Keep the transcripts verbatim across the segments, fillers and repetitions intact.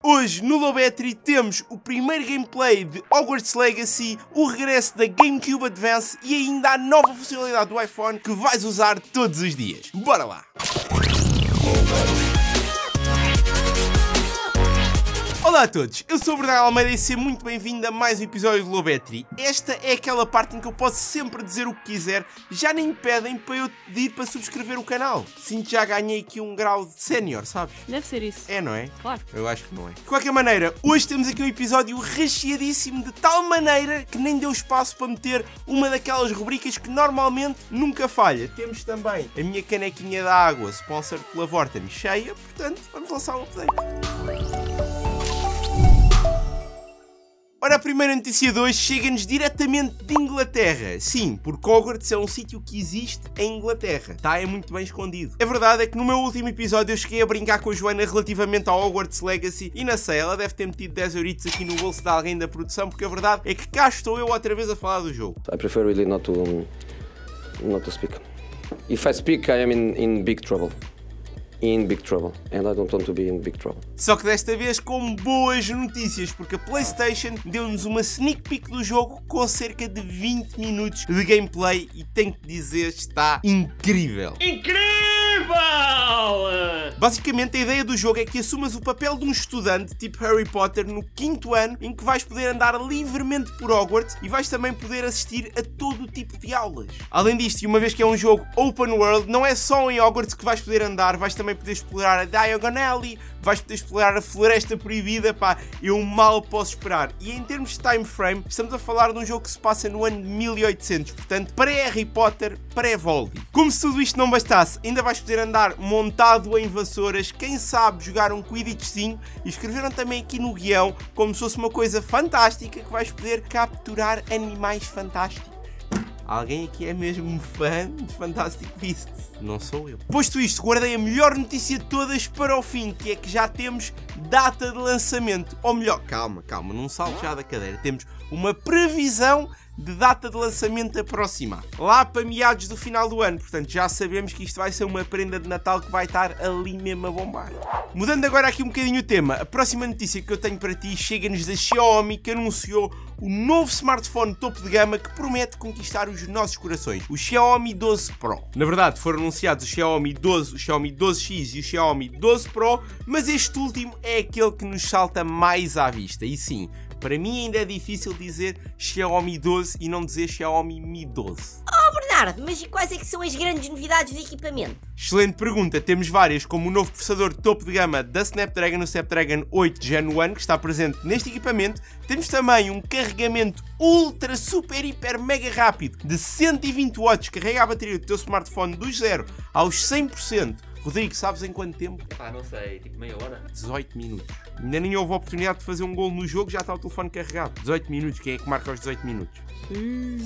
Hoje no Lobetry temos o primeiro gameplay de Hogwarts Legacy, o regresso da GameCube Advance e ainda a nova funcionalidade do iPhone que vais usar todos os dias. Bora lá! Olá a todos, eu sou o Bernardo Almeida e seja muito bem-vindo a mais um episódio do Lobetry. Esta é aquela parte em que eu posso sempre dizer o que quiser, já nem me pedem para eu pedir para subscrever o canal. Sinto que já ganhei aqui um grau de sénior, sabes? Deve ser isso. É, não é? Claro. Eu acho que não é. De qualquer maneira, hoje temos aqui um episódio recheadíssimo de tal maneira que nem deu espaço para meter uma daquelas rubricas que normalmente nunca falha. Temos também a minha canequinha de água, sponsor pela Vorten, cheia, portanto vamos lançar um update. Ora, a primeira notícia de hoje chega-nos diretamente de Inglaterra. Sim, porque Hogwarts é um sítio que existe em Inglaterra. Está, é muito bem escondido. A verdade é que no meu último episódio eu cheguei a brincar com a Joana relativamente ao Hogwarts Legacy e não sei, ela deve ter metido dez euritos aqui no bolso de alguém da produção, porque a verdade é que cá estou eu outra vez a falar do jogo. I prefer really not to, not to speak. If I speak, I am in, in big trouble. In big trouble, and I don't want to be in big trouble. Só que desta vez com boas notícias, porque a PlayStation deu-nos uma sneak peek do jogo com cerca de vinte minutos de gameplay e tenho que dizer, está incrível. Incrível! Basicamente a ideia do jogo é que assumas o papel de um estudante tipo Harry Potter no quinto ano, em que vais poder andar livremente por Hogwarts e vais também poder assistir a todo o tipo de aulas. Além disto, e uma vez que é um jogo open world, não é só em Hogwarts que vais poder andar, vais também poder explorar a Diagon Alley, vais poder explorar a Floresta Proibida, pá, eu mal posso esperar. E em termos de time frame, estamos a falar de um jogo que se passa no ano de mil e oitocentos, portanto, pré-Harry Potter, pré-Voldy. Como se tudo isto não bastasse, ainda vais poder andar montado em vassouras, quem sabe jogar um Quidditchzinho, e escreveram também aqui no guião, como se fosse uma coisa fantástica, que vais poder capturar animais fantásticos. Alguém aqui é mesmo fã de Fantastic Beasts? Não sou eu. Posto isto, guardei a melhor notícia de todas para o fim, que é que já temos data de lançamento. Ou melhor, calma, calma, não salto já da cadeira. Temos uma previsão de data de lançamento aproximada. Lá para meados do final do ano, portanto já sabemos que isto vai ser uma prenda de Natal que vai estar ali mesmo a bombar. Mudando agora aqui um bocadinho o tema, a próxima notícia que eu tenho para ti chega-nos da Xiaomi, que anunciou o novo smartphone topo de gama que promete conquistar os nossos corações, o Xiaomi doze Pro. Na verdade foram anunciados o Xiaomi doze, o Xiaomi doze X e o Xiaomi doze Pro, mas este último é aquele que nos salta mais à vista, e sim, para mim ainda é difícil dizer Xiaomi doze e não dizer Xiaomi Mi doze. Oh Bernardo, mas e quais é que são as grandes novidades de equipamento? Excelente pergunta, temos várias, como o novo processador topo de gama da Snapdragon, o Snapdragon oito Gen um, que está presente neste equipamento. Temos também um carregamento ultra, super, hiper, mega rápido de cento e vinte watts, carrega a bateria do teu smartphone do zero aos cem por cento. Rodrigo, sabes em quanto tempo? Ah, não sei, tipo meia hora? dezoito minutos. Ainda nem houve a oportunidade de fazer um golo no jogo, já está o telefone carregado. dezoito minutos, quem é que marca os dezoito minutos? Hum.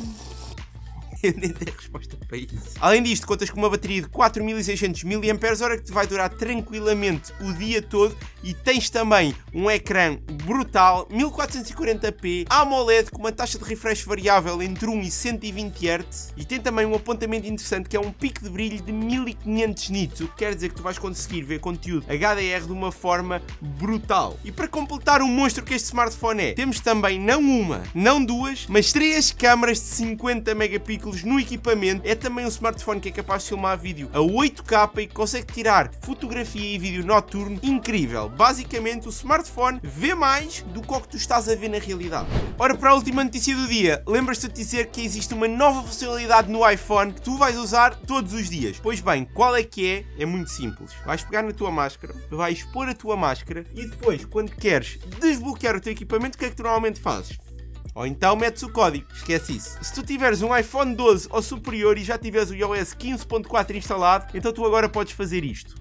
Eu nem tenho resposta para isso. Além disto, contas com uma bateria de quatro mil e seiscentos miliampères-hora que te vai durar tranquilamente o dia todo e tens também um ecrã brutal, mil quatrocentos e quarenta p, AMOLED com uma taxa de refresh variável entre um e cento e vinte hertz e tem também um apontamento interessante que é um pico de brilho de mil e quinhentos nits, o que quer dizer que tu vais conseguir ver conteúdo H D R de uma forma brutal. E para completar o monstro que este smartphone é, temos também não uma, não duas, mas três câmaras de cinquenta megapixels no equipamento. É também um smartphone que é capaz de filmar vídeo a oito K e que consegue tirar fotografia e vídeo noturno incrível. Basicamente o smartphone vê mais do que o que tu estás a ver na realidade. Ora, para a última notícia do dia, lembras-te de dizer que existe uma nova funcionalidade no iPhone que tu vais usar todos os dias. Pois bem, qual é que é? É muito simples. Vais pegar na tua máscara, vais pôr a tua máscara e depois, quando queres desbloquear o teu equipamento, o que é que tu normalmente fazes? Ou então metes o código, esquece isso. Se tu tiveres um iPhone doze ou superior e já tiveres o i O S quinze ponto quatro instalado, então tu agora podes fazer isto.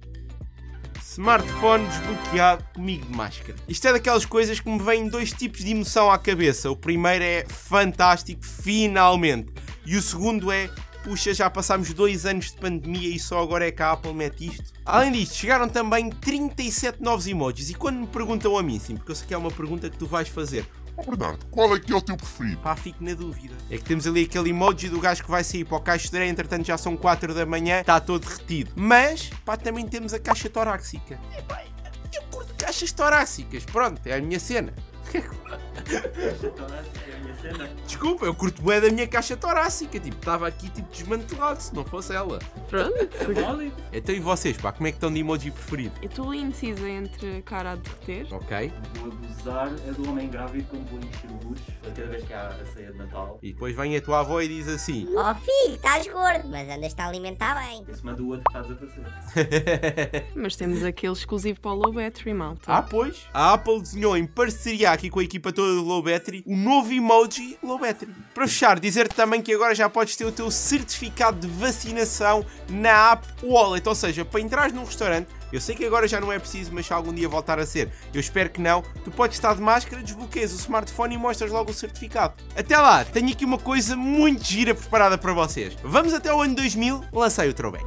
Smartphone desbloqueado comigo de máscara. Isto é daquelas coisas que me vêm dois tipos de emoção à cabeça. O primeiro é fantástico, finalmente. E o segundo é, puxa, já passámos dois anos de pandemia e só agora é que a Apple mete isto. Além disto, chegaram também trinta e sete novos emojis. E quando me perguntam a mim, sim, porque eu sei que é uma pergunta que tu vais fazer: Oh Bernardo, qual é que é o teu preferido? Pá, fico na dúvida. É que temos ali aquele emoji do gajo que vai sair para o caixo de areia, entretanto já são quatro da manhã, está todo derretido. Mas, pá, também temos a caixa torácica. E, pá, eu curto Caixas torácicas, pronto, é a minha cena. Caixa torácica é a minha cena. Desculpa, eu curto bué da minha caixa torácica, tipo, estava aqui tipo desmantelado se não fosse ela. Pronto. Válido. Então e vocês, pá, como é que estão de emoji preferido? Eu estou indecisa entre a cara a derreter. Ok. Vou abusar é do homem grávido quando vou encher o bucho cada vez que há a ceia de Natal. E depois vem a tua avó e diz assim: Oh filho, estás gordo, mas andas-te a alimentar bem. Esse manda o outro que está a desaparecer. Mas temos aquele exclusivo para o low battery, malta. Ah, pois. A Apple desenhou em parceria aqui com a equipa toda do Low Battery o novo emoji Low Battery. Para fechar, dizer-te também que agora já podes ter o teu certificado de vacinação na app Wallet. Ou seja, para entrares num restaurante, eu sei que agora já não é preciso, mas se algum dia voltar a ser, eu espero que não, tu podes estar de máscara, desbloqueias o smartphone e mostras logo o certificado. Até lá, tenho aqui uma coisa muito gira preparada para vocês. Vamos até o ano dois mil, lancei o throwback.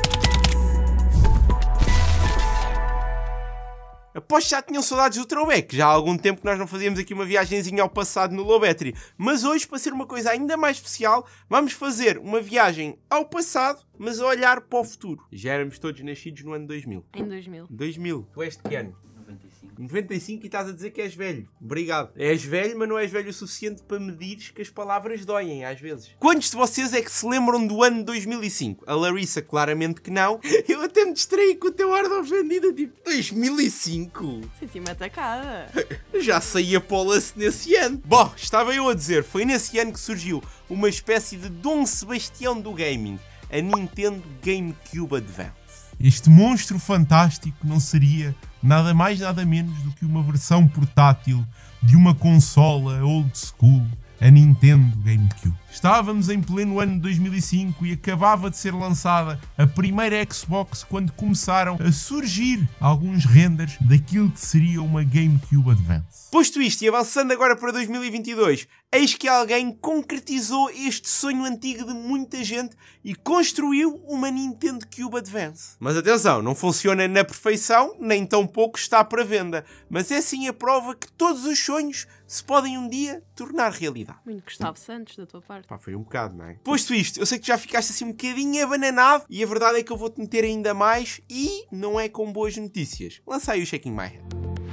Aposto que já tinham saudades do throwback, já há algum tempo que nós não fazíamos aqui uma viagenzinha ao passado no Low Battery, mas hoje, para ser uma coisa ainda mais especial, vamos fazer uma viagem ao passado, mas a olhar para o futuro. Já éramos todos nascidos no ano dois mil. Em dois mil. dois mil. Tu és de que ano? noventa e cinco. noventa e cinco e estás a dizer que és velho. Obrigado. És velho, mas não és velho o suficiente para medires que as palavras doem, às vezes. Quantos de vocês é que se lembram do ano dois mil e cinco? A Larissa, claramente que não. Eu até me distraí com o teu ar de ofendido, tipo, dois mil e cinco? Senti-me atacada. Já saía Pola-se nesse ano. Bom, estava eu a dizer, foi nesse ano que surgiu uma espécie de Dom Sebastião do gaming, a Nintendo GameCube Advance. Este monstro fantástico não seria nada mais nada menos do que uma versão portátil de uma consola old school, a Nintendo GameCube. Estávamos em pleno ano de dois mil e cinco e acabava de ser lançada a primeira Xbox quando começaram a surgir alguns renders daquilo que seria uma GameCube Advance. Posto isto e avançando agora para dois mil e vinte e dois, eis que alguém concretizou este sonho antigo de muita gente e construiu uma Nintendo Cube Advance. Mas atenção, não funciona na perfeição, nem tão pouco está para venda, mas é sim a prova que todos os sonhos se podem um dia tornar realidade. Muito Gustavo Santos da tua parte. Pá, foi um bocado, não é? Posto isto, eu sei que já ficaste assim um bocadinho abananado e a verdade é que eu vou-te meter ainda mais e não é com boas notícias. Lança aí o Shaking My Head.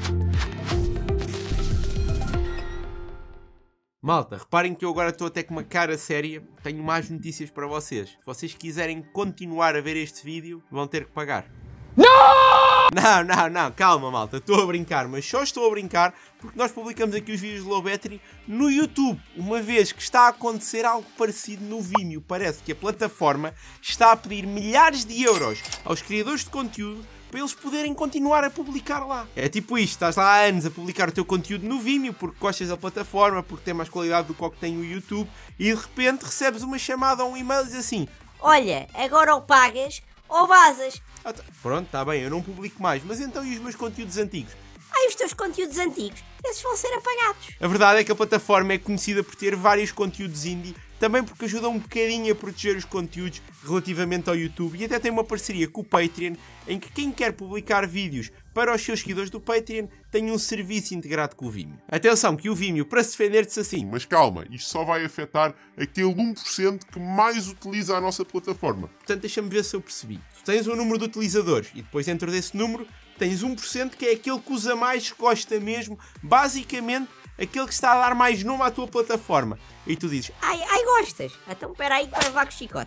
Malta, reparem que eu agora estou até com uma cara séria, tenho mais notícias para vocês. Se vocês quiserem continuar a ver este vídeo, vão ter que pagar. Não! Não, não, não, calma malta, estou a brincar, mas só estou a brincar porque nós publicamos aqui os vídeos de Low Battery no YouTube, uma vez que está a acontecer algo parecido no Vimeo. Parece que a plataforma está a pedir milhares de euros aos criadores de conteúdo para eles poderem continuar a publicar lá. É tipo isto, estás lá há anos a publicar o teu conteúdo no Vimeo porque gostas da plataforma, porque tem mais qualidade do que o que tem o YouTube e de repente recebes uma chamada ou um e-mail e diz assim: Olha, agora ou pagas ou vazas. ah, tá, pronto, está bem, eu não publico mais, mas então e os meus conteúdos antigos? Ai, os teus conteúdos antigos, esses vão ser apagados. A verdade é que a plataforma é conhecida por ter vários conteúdos indie, também porque ajuda um bocadinho a proteger os conteúdos relativamente ao YouTube e até tem uma parceria com o Patreon, em que quem quer publicar vídeos para os seus seguidores do Patreon tem um serviço integrado com o Vimeo. Atenção que o Vimeo, para se defender, diz assim: Mas calma, isto só vai afetar aquele um por cento que mais utiliza a nossa plataforma. Portanto, deixa-me ver se eu percebi. Tu tens um número de utilizadores e depois dentro desse número tens um por cento que é aquele que usa mais, que gosta mesmo, basicamente aquele que está a dar mais nome à tua plataforma. E tu dizes: Ai, ai, gostas? Então espera aí que vai levar com o chicote.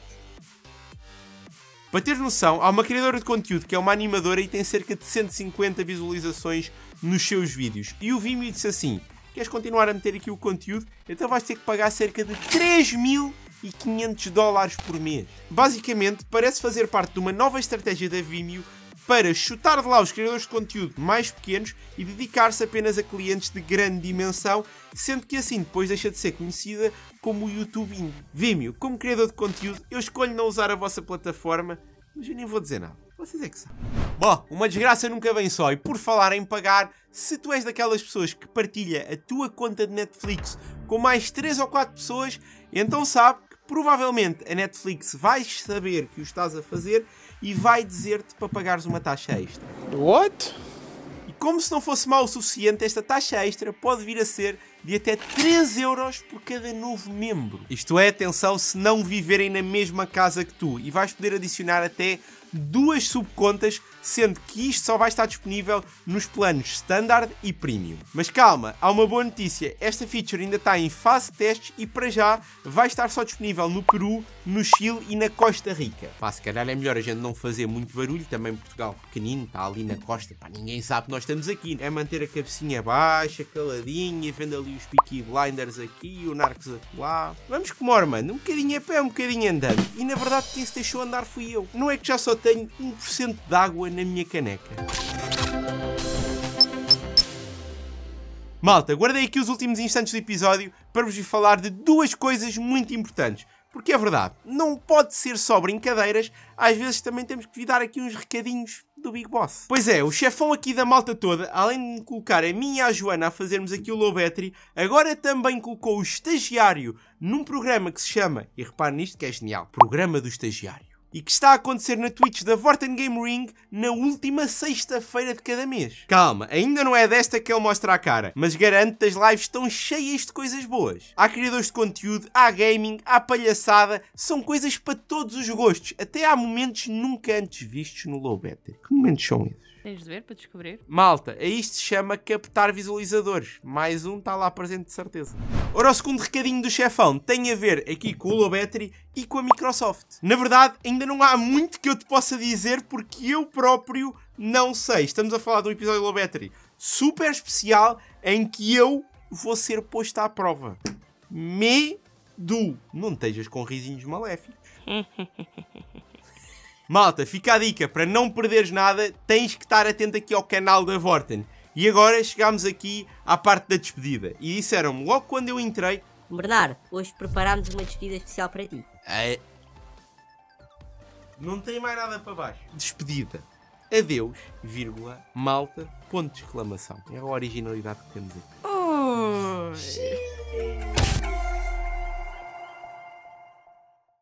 Para ter noção, há uma criadora de conteúdo que é uma animadora e tem cerca de cento e cinquenta visualizações nos seus vídeos. E o Vimeo disse assim: queres continuar a meter aqui o conteúdo? Então vais ter que pagar cerca de três mil e quinhentos dólares por mês. Basicamente, parece fazer parte de uma nova estratégia da Vimeo para chutar de lá os criadores de conteúdo mais pequenos e dedicar-se apenas a clientes de grande dimensão, sendo que assim depois deixa de ser conhecida como o YouTube Indie. Vimeo, como criador de conteúdo, eu escolho não usar a vossa plataforma, mas eu nem vou dizer nada. Vocês é que sabem. Bom, uma desgraça nunca vem só, e por falar em pagar, se tu és daquelas pessoas que partilha a tua conta de Netflix com mais três ou quatro pessoas, então sabe que provavelmente a Netflix vai saber que o estás a fazer e vai dizer-te para pagares uma taxa extra. What? E como se não fosse mal o suficiente, esta taxa extra pode vir a ser de até três euros por cada novo membro. Isto é, atenção, se não viverem na mesma casa que tu, e vais poder adicionar até duas subcontas, sendo que isto só vai estar disponível nos planos Standard e Premium. Mas calma, há uma boa notícia, esta feature ainda está em fase de testes e para já vai estar só disponível no Peru, no Chile e na Costa Rica. Pá, se calhar é melhor a gente não fazer muito barulho, também Portugal pequenino, está ali na costa, pá, ninguém sabe que nós estamos aqui. É manter a cabecinha baixa, caladinha, vendo ali os Peaky Blinders aqui, o Narcos lá. Vamos que mora, mano, um bocadinho a pé, um bocadinho andando. E na verdade quem se deixou andar fui eu. Não é que já só tenho um por cento de água na minha caneca. Malta, guardei aqui os últimos instantes do episódio para vos falar de duas coisas muito importantes. Porque é verdade, não pode ser só brincadeiras, às vezes também temos que vir dar aqui uns recadinhos do Big Boss. Pois é, o chefão aqui da malta toda, além de me colocar a mim e a Joana a fazermos aqui o Low Battery, agora também colocou o estagiário num programa que se chama, e repare nisto que é genial, Programa do Estagiário. E que está a acontecer na Twitch da Vorten Game Ring na última sexta-feira de cada mês. Calma, ainda não é desta que ele mostra a cara, mas garanto que as lives estão cheias de coisas boas. Há criadores de conteúdo, há gaming, há palhaçada, são coisas para todos os gostos. Até há momentos nunca antes vistos no Low Battery. Que momentos são esses? Tens de ver para descobrir. Malta, a isto se chama captar visualizadores. Mais um está lá presente de certeza. Ora, o segundo recadinho do chefão tem a ver aqui com o Low Battery e com a Microsoft. Na verdade, ainda não há muito que eu te possa dizer porque eu próprio não sei. Estamos a falar de um episódio do Low Battery super especial em que eu vou ser posto à prova. Medo. Não estejas com risinhos maléficos. Malta, fica a dica, para não perderes nada, tens que estar atento aqui ao canal da Vorten. E agora chegamos aqui à parte da despedida. E disseram-me logo quando eu entrei... Bernardo, hoje preparámos uma despedida especial para ti. É... Não tem mais nada para baixo. Despedida. Adeus, vírgula, malta, ponto de exclamação. É a originalidade que temos aqui. Oh.